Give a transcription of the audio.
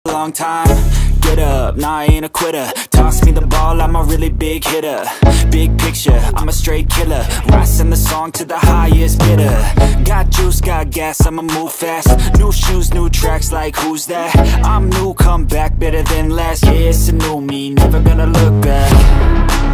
long time. Get up, nah, I ain't a quitter. Toss me the ball, I'm a really big hitter. Big picture, I'm a straight killer. Rising the song to the highest bidder. Got juice, got gas, I'ma move fast. New shoes, new tracks, like who's that? I'm new, come back, better than last. Yeah, it's a new me, never gonna look back.